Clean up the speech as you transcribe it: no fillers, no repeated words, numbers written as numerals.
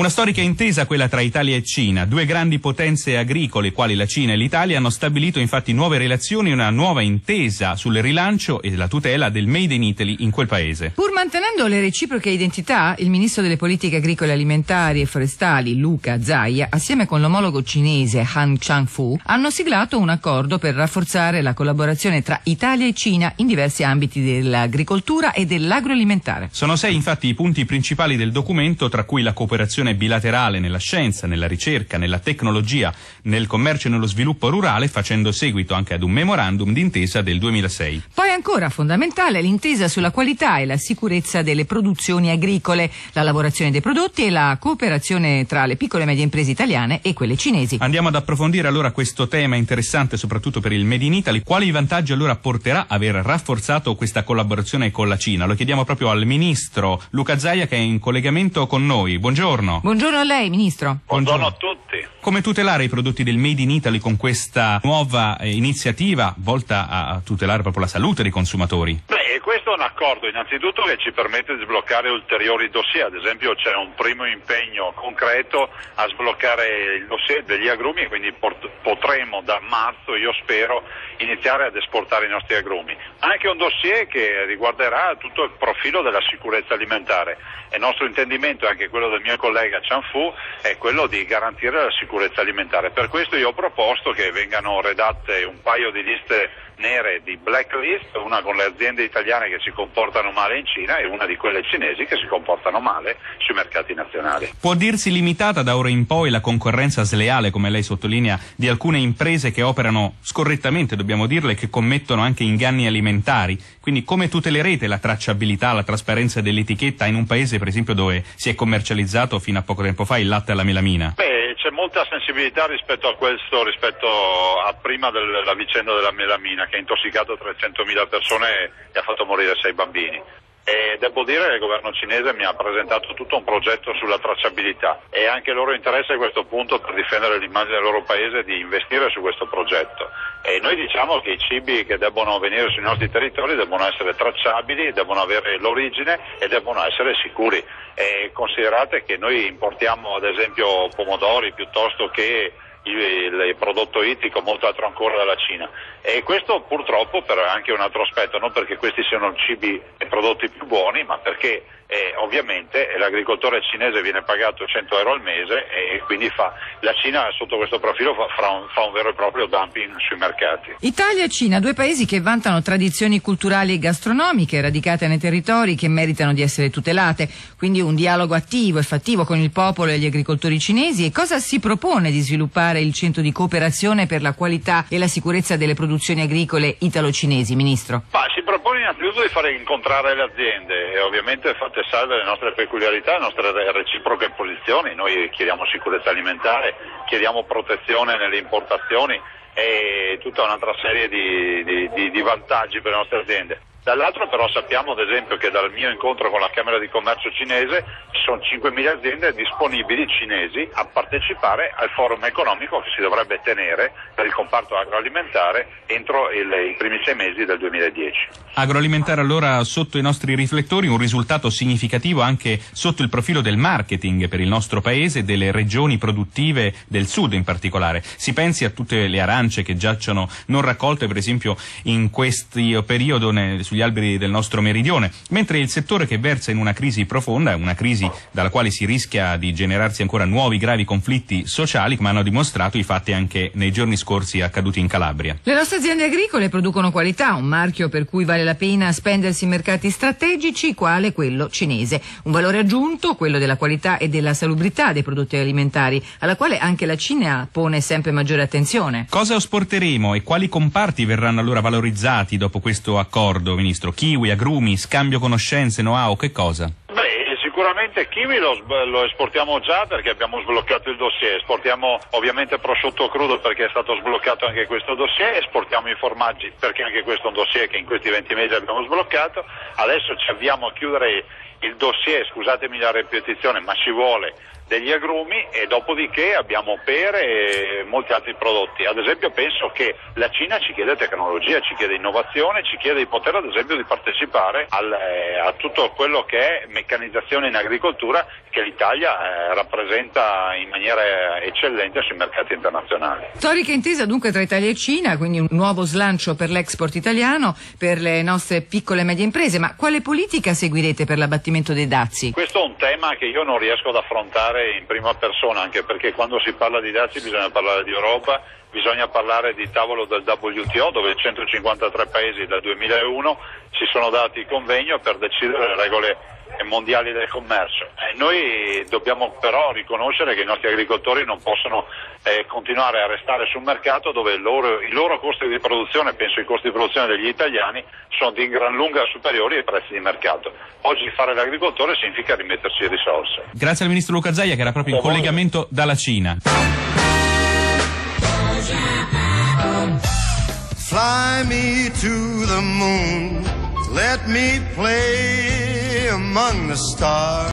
Una storica intesa quella tra Italia e Cina. Due grandi potenze agricole, quali la Cina e l'Italia, hanno stabilito infatti nuove relazioni e una nuova intesa sul rilancio e la tutela del Made in Italy in quel paese. Pur mantenendo le reciproche identità, il ministro delle politiche agricole, alimentari e forestali, Luca Zaia, assieme con l'omologo cinese Han Chang-fu, hanno siglato un accordo per rafforzare la collaborazione tra Italia e Cina in diversi ambiti dell'agricoltura e dell'agroalimentare. Sono 6 infatti i punti principali del documento, tra cui la cooperazione bilaterale nella scienza, nella ricerca, nella tecnologia, nel commercio e nello sviluppo rurale, facendo seguito anche ad un memorandum d'intesa del 2006. Poi ancora fondamentale l'intesa sulla qualità e la sicurezza delle produzioni agricole, la lavorazione dei prodotti e la cooperazione tra le piccole e medie imprese italiane e quelle cinesi. Andiamo ad approfondire allora questo tema interessante soprattutto per il Made in Italy. Quali vantaggi allora porterà aver rafforzato questa collaborazione con la Cina? Lo chiediamo proprio al ministro Luca Zaia, che è in collegamento con noi. Buongiorno. Buongiorno a lei, ministro. Buongiorno a tutti. Come tutelare i prodotti del Made in Italy con questa nuova iniziativa volta a tutelare proprio la salute dei consumatori? Questo è un accordo innanzitutto che ci permette di sbloccare ulteriori dossier. Ad esempio c'è un primo impegno concreto a sbloccare il dossier degli agrumi e quindi potremo da marzo, io spero, iniziare ad esportare i nostri agrumi. Anche un dossier che riguarderà tutto il profilo della sicurezza alimentare. E il nostro intendimento, e anche quello del mio collega Chang-fu, è quello di garantire la sicurezza alimentare. Per questo io ho proposto che vengano redatte un paio di liste nere di blacklist, una con le aziende italiane che si comportano male in Cina e una di quelle cinesi che si comportano male sui mercati nazionali. Può dirsi limitata da ora in poi la concorrenza sleale, come lei sottolinea, di alcune imprese che operano scorrettamente, dobbiamo dirle, che commettono anche inganni alimentari? Quindi come tutelerete la tracciabilità, la trasparenza dell'etichetta in un paese per esempio dove si è commercializzato fino a poco tempo fa il latte alla melamina? C'è molta sensibilità rispetto a questo, rispetto a prima della vicenda della melamina che ha intossicato 300.000 persone e ha fatto morire 6 bambini. E devo dire che il governo cinese mi ha presentato tutto un progetto sulla tracciabilità e anche loro interessa a questo punto, per difendere l'immagine del loro paese, di investire su questo progetto. E noi diciamo che i cibi che debbono venire sui nostri territori debbono essere tracciabili, debbono avere l'origine e debbono essere sicuri. E considerate che noi importiamo ad esempio pomodori piuttosto che il prodotto ittico, molto altro ancora dalla Cina, e questo purtroppo per anche un altro aspetto, non perché questi siano cibi e prodotti più buoni, ma perché ovviamente l'agricoltore cinese viene pagato 100 euro al mese e quindi la Cina sotto questo profilo fa un vero e proprio dumping sui mercati. Italia e Cina, due paesi che vantano tradizioni culturali e gastronomiche radicate nei territori che meritano di essere tutelate, quindi un dialogo attivo e fattivo con il popolo e gli agricoltori cinesi. E cosa si propone di sviluppare il centro di cooperazione per la qualità e la sicurezza delle produzioni agricole italo-cinesi, ministro? Si propone innanzitutto di fare incontrare le aziende e ovviamente fatte salve le nostre peculiarità, le nostre reciproche posizioni. Noi chiediamo sicurezza alimentare, chiediamo protezione nelle importazioni e tutta un'altra serie di vantaggi per le nostre aziende. Dall'altro però sappiamo ad esempio che dal mio incontro con la Camera di Commercio cinese ci sono 5.000 aziende disponibili cinesi a partecipare al forum economico che si dovrebbe tenere per il comparto agroalimentare entro i primi 6 mesi del 2010. Agroalimentare allora sotto i nostri riflettori, un risultato significativo anche sotto il profilo del marketing per il nostro paese e delle regioni produttive del sud in particolare. Si pensi a tutte le arance che giacciono non raccolte per esempio in questo periodo sugli alberi del nostro meridione, mentre il settore che versa in una crisi profonda, una crisi dalla quale si rischia di generarsi ancora nuovi gravi conflitti sociali, come hanno dimostrato i fatti anche nei giorni scorsi accaduti in Calabria. Le nostre aziende agricole producono qualità, un marchio per cui vale la pena spendersi in mercati strategici, quale quello cinese. Un valore aggiunto, quello della qualità e della salubrità dei prodotti alimentari, alla quale anche la Cina pone sempre maggiore attenzione. Cosa esporteremo e quali comparti verranno allora valorizzati dopo questo accordo, Ministro? Kiwi, agrumi, scambio conoscenze, know-how, che cosa? Sicuramente kiwi lo esportiamo già perché abbiamo sbloccato il dossier, esportiamo ovviamente prosciutto crudo perché è stato sbloccato anche questo dossier, esportiamo i formaggi perché anche questo è un dossier che in questi 20 mesi abbiamo sbloccato. Adesso ci avviamo a chiudere il dossier, scusatemi la ripetizione, ma ci vuole degli agrumi e dopodiché abbiamo pere e molti altri prodotti. Ad esempio penso che la Cina ci chiede tecnologia, ci chiede innovazione, ci chiede di poter ad esempio di partecipare a tutto quello che è meccanizzazione in agricoltura che l'Italia rappresenta in maniera eccellente sui mercati internazionali. Storica intesa dunque tra Italia e Cina, quindi un nuovo slancio per l'export italiano, per le nostre piccole e medie imprese, ma quale politica seguirete per l'abbattimento dei dazi? Questo è un tema che io non riesco ad affrontare in prima persona, anche perché quando si parla di dazi bisogna parlare di Europa, bisogna parlare di tavolo del WTO dove 153 paesi dal 2001 si sono dati convegno per decidere le regole mondiali del commercio. Noi dobbiamo però riconoscere che i nostri agricoltori non possono continuare a restare sul mercato dove i loro costi di produzione, penso ai costi di produzione degli italiani, sono di gran lunga superiori ai prezzi di mercato. Oggi fare l'agricoltore significa rimetterci risorse. Grazie al ministro Luca Zaia che era proprio in collegamento dalla Cina. Fly me to the moon, let me play among the stars.